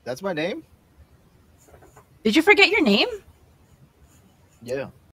That's my name? Did you forget your name? Yeah.